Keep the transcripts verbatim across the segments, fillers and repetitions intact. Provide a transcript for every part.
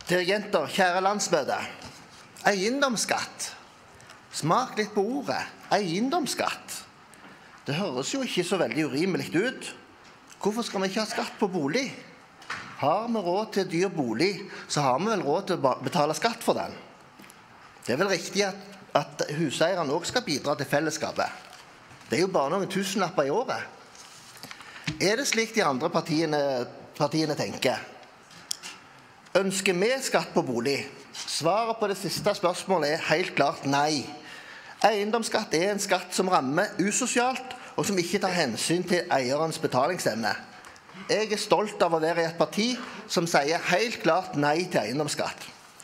Dirigenter, kjære landsmøte. Eiendomsskatt. Smak litt på ordet. Eiendomsskatt. Det høres jo ikke så veldig urimelig ut. Hvorfor skal vi ikke ha skatt på bolig? Har vi råd til dyr bolig, så har vi vel råd til å betale skatt for den. Det er vel riktig at, at huseierne også skal bidra til fellesskapet. Det er jo bare noen tusenlapper i året. Er det slik de andre partiene, partiene tenker? Ønsker vi skatt på bolig? Svaret på det siste spørsmålet er helt klart nei. Eiendomsskatt er en skatt som rammer usosialt, og som ikke tar hensyn til eierens betalingsevne. Jeg er stolt av å være i et parti som sier helt klart nei til eiendomsskatt.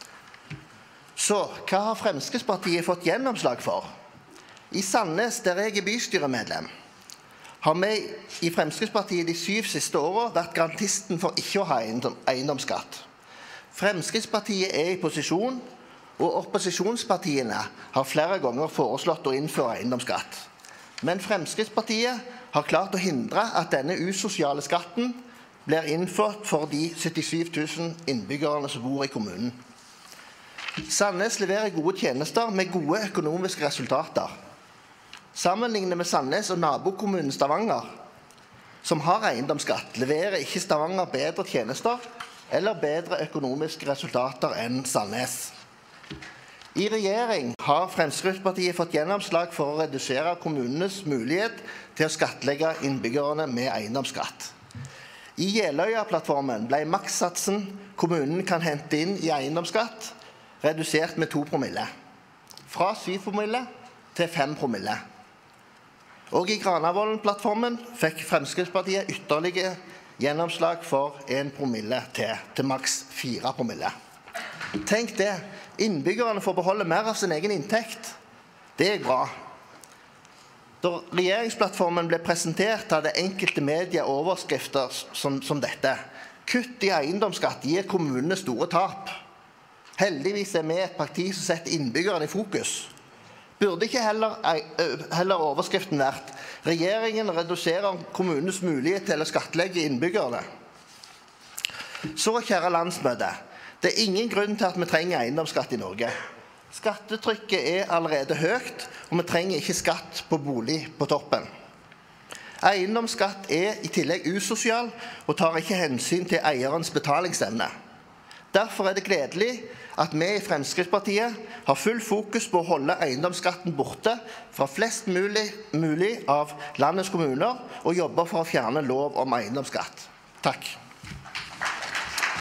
Så, hva har Fremskrittspartiet fått gjennomslag for? I Sandnes, der jeg er bystyremedlem, har vi i Fremskrittspartiet de syv siste årene vært garantisten for ikke å ha eiendomsskatt. Fremskrittspartiet er i posisjon, og opposisjonspartiene har flere ganger foreslått å innføre eiendomsskatt. Men Fremskrittspartiet har klart å hindre at denne usosiale skatten blir innført for de syttisju tusen innbyggerne som bor i kommunen. Sandnes leverer gode tjenester med gode økonomiske resultater. Sammenlignet med Sandnes og nabokommunen Stavanger, som har eiendomsskatt, leverer ikke Stavanger bedre tjenester eller bedre økonomiske resultater enn Sandnes. I regjering har Fremskrittspartiet fått gjennomslag for å redusere kommunenes mulighet til å skattlegge innbyggerne med eiendomsskatt. I Jeløya-plattformen ble makssatsen kommunen kan hente inn i eiendomsskatt redusert med to promille, fra syv promille til fem promille. Og i Granavolden-plattformen fikk Fremskrittspartiet ytterligere gjennomslag for en promille til, til maks fire promille. Tenk det, innbyggerne får beholde mer av sin egen inntekt. Det er bra. Da regjeringsplattformen ble presentert, hadde enkelte medier overskrifter som, som dette. Kutt i eiendomsskatt gir kommunene store tap. Heldigvis er vi et parti som setter innbyggerne i fokus. Burde ikke heller, heller overskriften vært regjeringen reduserer kommunens mulighet til å skattlegge innbyggerne? Så, kjære landsmøte, det er ingen grunn til at vi trenger eiendomsskatt i Norge. Skattetrykket er allerede høyt, og vi trenger ikke skatt på bolig på toppen. Eiendomsskatt er i tillegg usosial og tar ikke hensyn til eierens betalingsevne. Derfor er det gledelig at vi i Fremskrittspartiet har full fokus på å holde eiendomsskatten borte fra flest mulig, mulig av landets kommuner og jobber for å fjerne lov om eiendomsskatt. Takk.